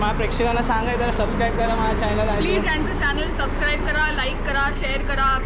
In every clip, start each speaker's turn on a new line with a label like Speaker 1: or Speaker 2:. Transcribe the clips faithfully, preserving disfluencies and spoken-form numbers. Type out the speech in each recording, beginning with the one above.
Speaker 1: माझ्या प्रेक्षकांना सांगायचं जरा सबस्क्राईब करा माझ्या चॅनल.
Speaker 2: प्लीज यांचं चॅनल सबस्क्राईब करा, लाईक करा, शेअर करा.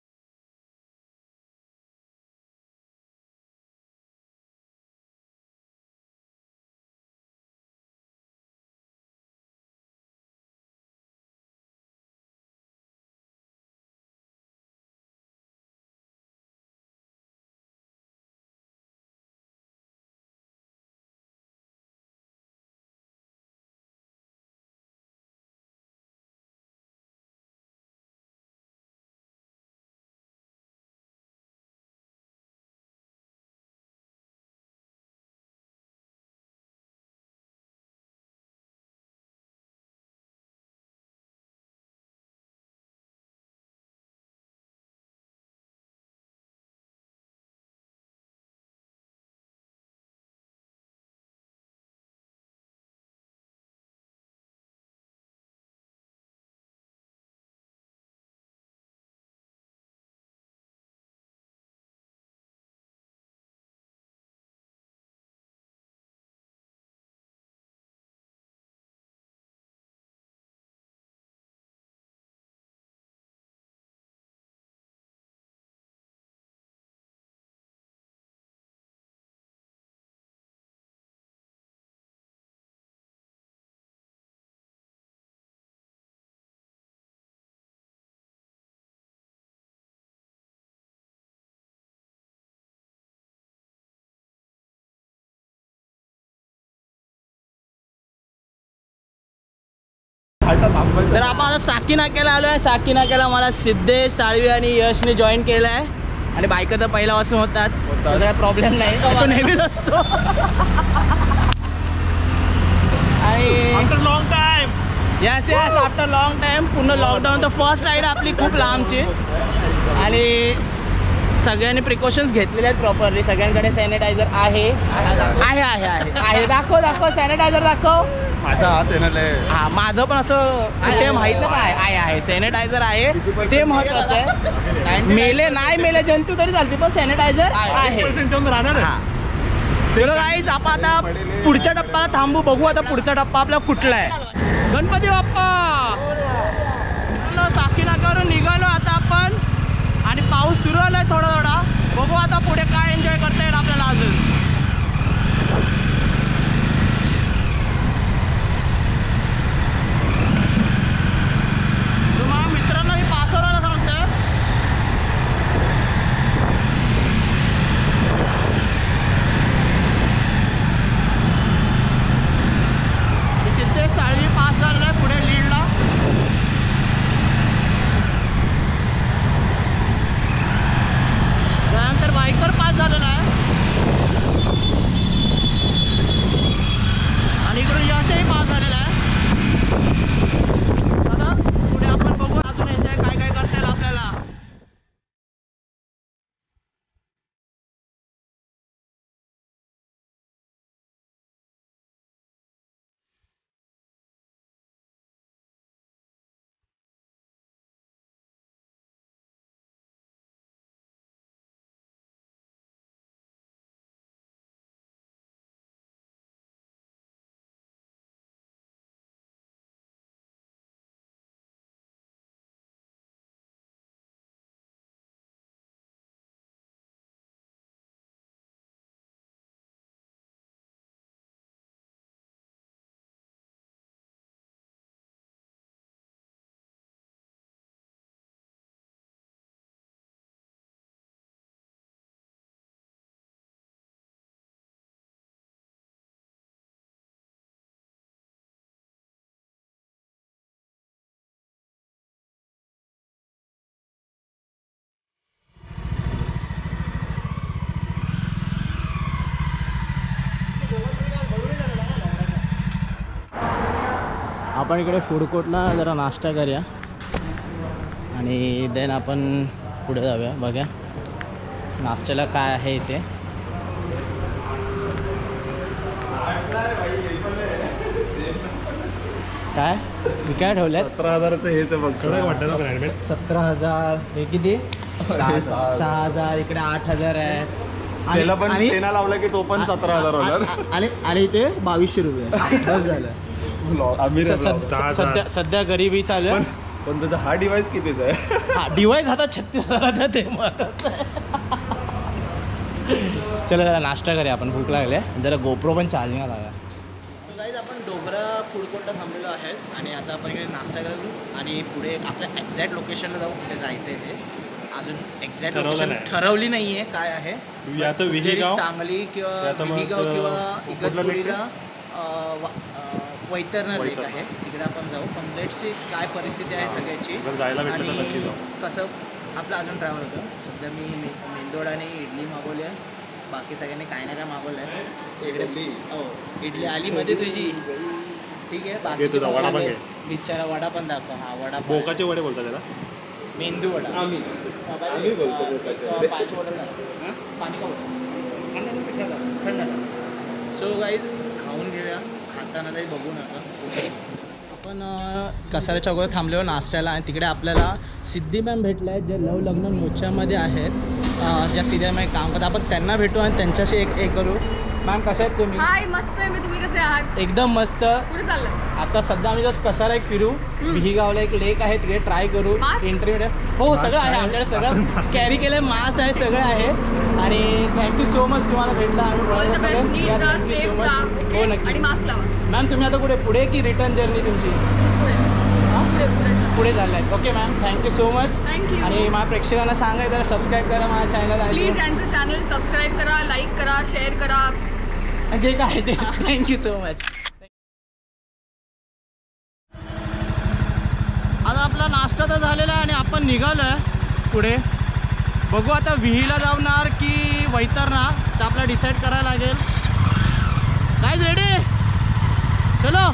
Speaker 1: तर आपण आता साकी नाक्याला आलो आहे. साकी नाक्याला मला सिद्धेश, साळवी आणि यशने जॉईन केलं आहे. आणि बायका तर पहिल्यापासून होतात, काय प्रॉब्लेम नाही, तो नेहमीच असतो. आणि
Speaker 3: after long time
Speaker 1: yes yes after long time पूर्ण लॉकडाऊन तर फर्स्ट राईड आपली खूप लांबची. आणि सगळ्यांनी प्रिकॉशन्स घेतलेले आहेत प्रॉपरली. सगळ्यांकडे सॅनिटायझर आहे आहे आहे आहे आहे दाखव दाखव सॅनिटायझर दाखव.
Speaker 3: माझा हात आहे.
Speaker 1: हा माझं पण असं कुठे माहित नाही, पण आहे आहे सॅनिटायझर आहे, ते महत्वाचं आहे. मेले नाही मेले जंतू तरी चालते, पण सॅनिटायझर आहे. हा चलो गाईस, आपण आता पुढच्या टप्प्याला थांबू, बघू आता पुढचा टप्पा आपला कुठला आहे. गणपती बाप्पा. साकी नाक्यावरून निघालो आता आपण आणि पाऊस सुरू आलाय थोडा थोडा. बघू आता पुढे काय एन्जॉय करता येईल आपल्याला अजून. आपण इकडे फूड कोर्टला जरा नाश्ता करूया आणि देन आपण पुढे जाऊया. बघा नाश्त्याला काय आहे इथे. काय मी काय ठेवलंय?
Speaker 3: सतरा हजाराचं हे तर बघ वाटतं.
Speaker 1: सतरा हजार हे किती? सहा हजार. इकडे आठ हजार आहे.
Speaker 3: त्याला पण सेना लावला की तो पण सतरा हजार होणार.
Speaker 1: आणि आणि इथे बावीसशे रुपये बस झालं.
Speaker 3: आम्ही
Speaker 1: स- सद- स- सध्या सध्या गरिबी चालू आहे.
Speaker 3: पण त्याचा हा डिवाइस कितीचा आहे?
Speaker 1: हा डिवाइस आता छत्तीस हजाराचा ते महत्वाचं आहे. चला जरा नाश्ता करूया आपण, भूक लागले. जरा गोप्रो पण चार्जिंग लागा. सो गाईज आपण डोगरा फूड कोर्टला थांबलेलो आहे आणि आता आपण इकडे नाश्ता करू आणि पुढे आपल्या एक्झॅक्ट लोकेशनला जाऊ. कुठे जायचं आहे ते अजून एक्झॅक्ट लोकेशन ठरवली नाही आहे काय आहे.
Speaker 3: या तर विहिगाव,
Speaker 1: चांगली किंवा
Speaker 3: या तर मग,
Speaker 1: विहिगाव किंवा
Speaker 3: अं,
Speaker 1: इगतपुरीला वैतरणा लेक आहे, तिकडे आपण जाऊ. पण लेट्स सी काय परिस्थिती आहे सगळ्याची
Speaker 3: जायला भेटलं तर नक्की
Speaker 1: आणि
Speaker 3: जाऊ.
Speaker 1: कसं आपलं अजून ट्रॅव्हल होतं. सध्या मी मे मेंदोडा आणि इडली मागवली आहे, बाकी सगळ्यांनी काही ना काय मागवलं आहे. इकडे हो इडली आली मध्ये तुझी, ठीक आहे. बाकीचे
Speaker 3: वडा पण घे.
Speaker 1: बिचारा वडा पण दाखव. हा वडा
Speaker 3: बोकाचे वडे बोलतात त्याला,
Speaker 1: मेंदू वडा. आम्ही आम्ही बोलतो पाच वडा दाखव. पाणी का वडा थंड. सो गाईज खाऊन घेऊया, खाताना तरी बघू नका. आपण कसारा चौकात थांबलो नाश्त्याला आणि तिकडे आपल्याला सिद्धी मॅम भेटल्या आहेत, जे लव लग्न मोर्चामध्ये आहेत, ज्या सिरियलमध्ये काम करतात. आपण त्यांना भेटू आणि त्यांच्याशी एक एक करू. मॅम कशा आहेत तुम्ही?
Speaker 2: हाय मस्त आहे मी, तुम्ही कसे आहात?
Speaker 1: एकदम मस्त.
Speaker 2: कुठे चाललंय?
Speaker 1: आता सध्या आम्ही जस्ट कसारा एक फिरू. विहिगावला एक लेक आहे, तिकडे ट्राय करू.
Speaker 2: मास्क?
Speaker 1: इंटरव्ह्यू हो सगळं आहे आमच्याकडे, सगळं कॅरी केलं. मास्क आहे, सगळं आहे. आणि थँक्यू सो मच तुम्हाला भेटला.
Speaker 2: ऑल द बेस्ट, नीट जा, सेफ जा.
Speaker 1: हो
Speaker 2: ओके
Speaker 1: नक्की.
Speaker 2: आणि मास्क लावा.
Speaker 1: मॅम तुम्ही आता कुठे पुढे की रिटर्न जर्नी तुमची?
Speaker 2: पुढे पुढे पुढे जा.
Speaker 1: पुढे चाललाय. Okay ma'am, thank you so much.
Speaker 2: Thank you.
Speaker 1: आणि माझ्या प्रेक्षकांना सांगायचं जरा सबस्क्राईब करा माझ्या चॅनल.
Speaker 2: प्लीज यांचं चॅनल सबस्क्राईब करा, लाईक करा, शेअर करा,
Speaker 1: जे काय ते. Thank you so much. आता आपला नाश्ता तर झालेला आहे आणि आपण निघालो आहे पुढे. बघू आता विहीला जाणार की वैतरणा, तर आपल्याला डिसाईड करायला लागेल. Guys ready? चलो.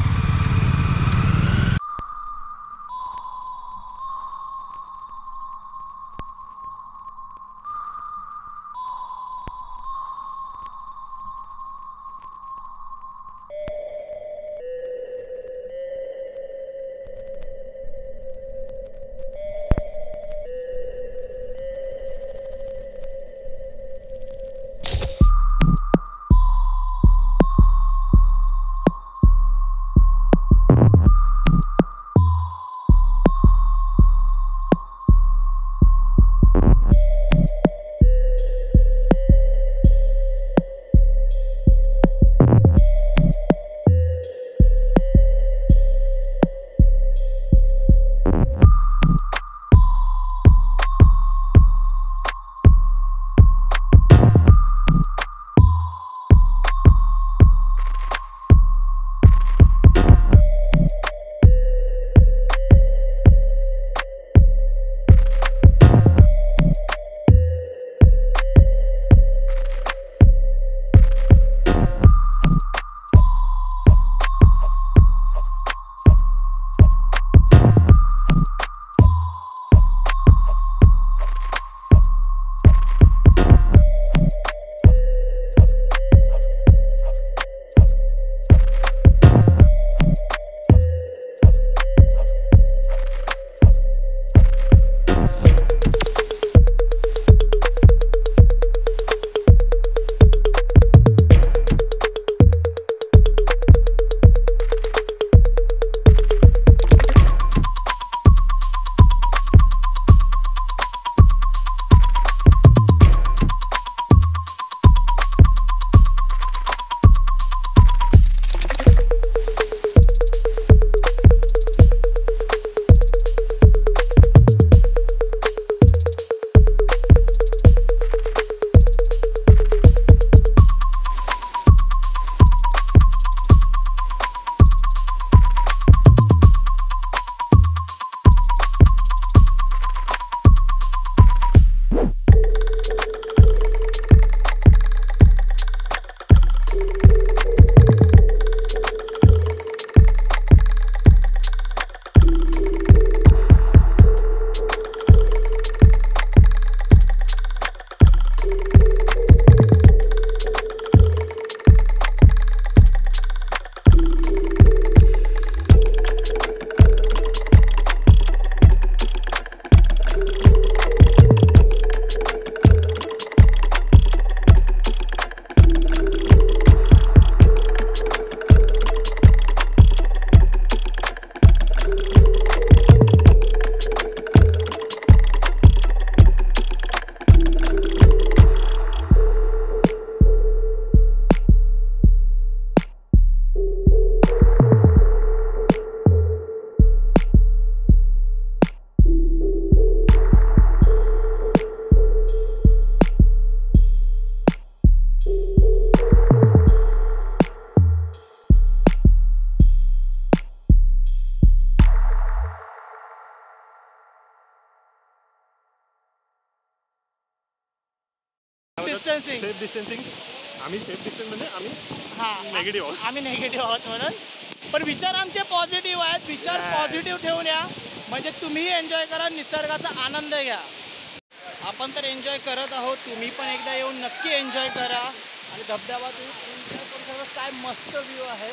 Speaker 1: डिस्टन्सिंग.
Speaker 3: Safe distancing. आम्ही सेफ डिस्टन्स म्हणजे आम्ही
Speaker 1: हां
Speaker 3: Negative आहोत.
Speaker 1: आम्ही नेगेटिव्ह आहोत म्हणून. पण विचार आमचे पॉझिटिव्ह आहेत. विचार पॉझिटिव्ह ठेवून या म्हणजे तुम्ही एन्जॉय करा, निसर्गाचा आनंद घ्या. आपण तर एन्जॉय करत आहोत, तुम्ही पण एकदा येऊन नक्की एन्जॉय करा. आणि धबधबा तुम्ही एन्जॉय करू शकता. काय मस्त व्ह्यू आहे.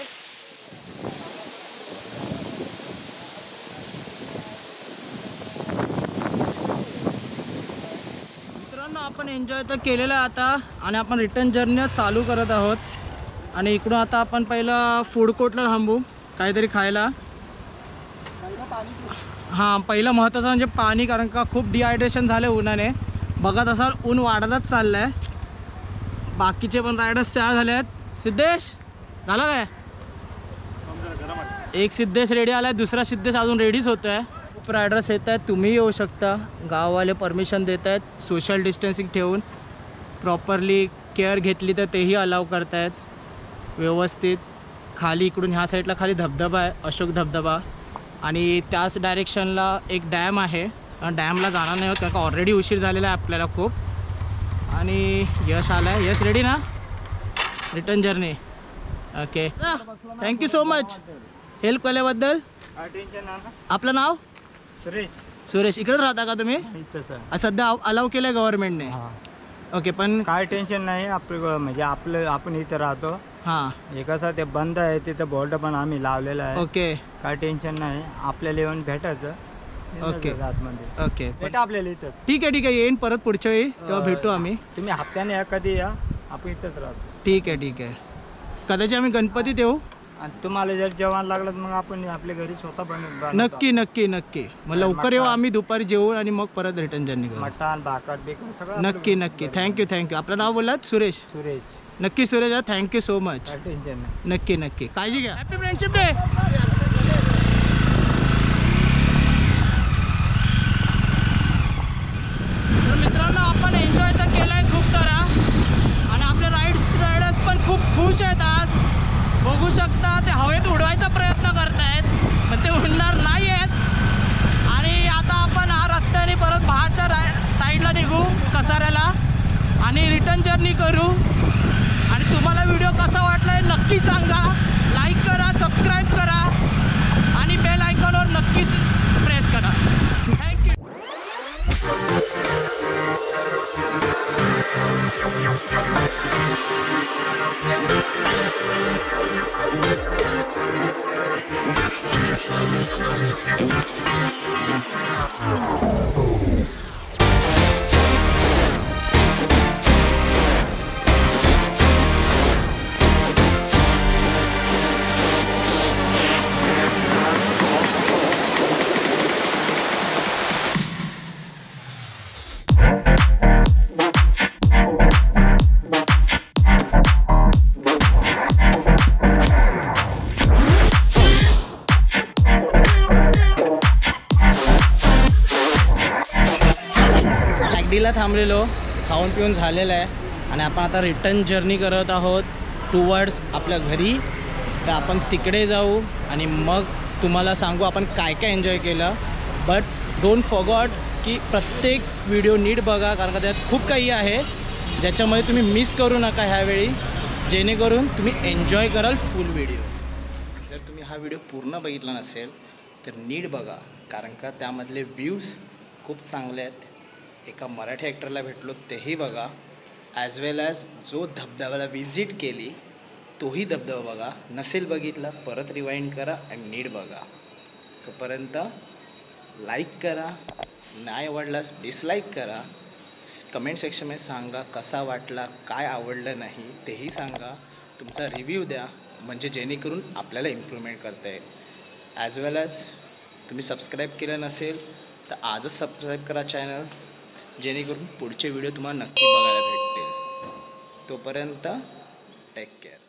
Speaker 1: मित्रांनो आपण एन्जॉय तर केलेलं आहे आता आणि आपण रिटर्न जर्नी चालू करत आहोत. आणि इकडून आता आपण पहिलं फूड कोर्टला थांबू काहीतरी खायला. हां पहिलं महत्त्वाचं म्हणजे पाणी, कारण का खूप डिहायड्रेशन झालं उन्हाने. बघत असाल ऊन वाढतच चाललं आहे. बाकीचे पण रायडर्स तयार झाले आहेत. सिद्धेश झालं काय? एक सिद्धेश रेडी आला आहे, दुसरा सिद्धेश अजून रेडीच होतो आहे. खूप रायडर्स येत आहेत, तुम्ही येऊ शकता. गाववाले परमिशन देत आहेत सोशल डिस्टन्सिंग ठेवून. प्रॉपरली केअर घेतली तर तेही अलाव करत आहेत व्यवस्थित. खाली इकडून ह्या साईडला खाली धबधबा आहे, अशोक धबधबा. आणि त्याच डायरेक्शनला एक डॅम आहे. डॅमला जाणार नाही होत कारण का ऑलरेडी उशीर झालेला आहे आपल्याला खूप. आणि यश आला आहे. यश रेडी ना return journey? Okay thank you so much help केल्याबद्दल. आपलं नाव?
Speaker 4: सुरेश.
Speaker 1: सुरेश. इकडेच राहता का तुम्ही? सध्या अलाव केलं आहे गव्हर्नमेंटने? ओके पण
Speaker 4: काय टेन्शन नाही आपलं, म्हणजे आपलं आपण इथं राहतो.
Speaker 1: हां
Speaker 4: हे कसं ते बंद आहे तिथं बोर्ड पण आम्ही लावलेला आहे.
Speaker 1: ओके
Speaker 4: काय टेन्शन नाही, आपल्याला येऊन भेटायचं.
Speaker 1: ओके.
Speaker 4: आतमध्ये
Speaker 1: ओके
Speaker 4: भेटा आपल्याला इथं.
Speaker 1: ठीक आहे ठीक आहे येईन परत पुढच्या वेळी तेव्हा भेटू आम्ही.
Speaker 4: तुम्ही हप्त्याने या कधी या, आपण इथंच राहतो.
Speaker 1: ठीक आहे ठीक आहे. कदाचित आम्ही गणपतीत येऊ.
Speaker 4: आणि तुम्हाला जर जेवण लागलं तर मग आपण आपल्या घरी स्वतः बनवून
Speaker 1: नक्की नक्की नक्की. मग लवकर येऊ आम्ही, दुपारी जेवू आणि मग परत रिटर्न जर्नी करू.
Speaker 4: मटण भाकर बिकर सगळं
Speaker 1: नक्की नक्की. Thank you thank you. आपलं नाव बोललात? सुरेश.
Speaker 4: सुरेश.
Speaker 1: नक्की सुरेश. Thank you so much.
Speaker 4: काय टेन्शन नाही.
Speaker 1: नक्की नक्की काळजी घ्या. Happy friendship day. तर मित्रांनो आपण एन्जॉय तर केला आहे खूप सारा आणि आपले राईड्स रायडर्स पण खूप खुश आहेत आज. बघू शकता ते हवेत उडवायचा प्रयत्न करतायत पण ते उडणार नाही आहेत. आणि आता आपण हा रस्त्याने परत बाहेरच्या राय साईडला निघू कसाऱ्याला आणि रिटर्न जर्नी करू. आणि तुम्हाला व्हिडिओ कसा वाटला आहे नक्की सांगा. लाईक करा, सबस्क्राईब करा आणि बेल आयकॉनवर नक्कीच प्रेस करा. थँक्यू. ला थांबलेलो, खाऊन पिऊन झालेलं आहे आणि आपण आता रिटर्न जर्नी करत आहोत टुवर्ड्स आपल्या घरी. तर आपण तिकडे जाऊ आणि मग तुम्हाला सांगू आपण काय काय एन्जॉय केलं. बट डोंट फॉरगॉट की प्रत्येक व्हिडिओ नीट बघा कारण का त्यात खूप काही आहे ज्याच्यामुळे तुम्ही मिस करू नका ह्यावेळी, जेणेकरून तुम्ही एन्जॉय कराल फुल व्हिडिओ. जर तुम्ही हा व्हिडिओ पूर्ण बघितला नसेल तर नीट बघा कारण का त्यामधले व्ह्यूज खूप चांगले आहेत. एका मराठी ॲक्टरला भेटलो तेही बघा, ॲज वेल ॲज जो धबधब्याला विजिट केली तोही धबधबा बघा. नसेल बघितला परत रिवाइंड करा आणि नीट बघा. तोपर्यंत लाईक करा, नाही आवडलास डिसलाईक करा. कमेंट सेक्शनमध्ये सांगा कसा वाटला, काय आवडलं नाही तेही सांगा. तुमचा रिव्ह्यू द्या म्हणजे जेणेकरून आपल्याला इम्प्रूव्हमेंट करता येईल. ॲज वेल ॲज तुम्ही सबस्क्राईब केलं नसेल तर आजच सबस्क्राईब करा चॅनल, जेणेकरून पुढचे व्हिडिओ तुम्हाला नक्की बघायला भेटतील. तोपर्यंत टेक केअर.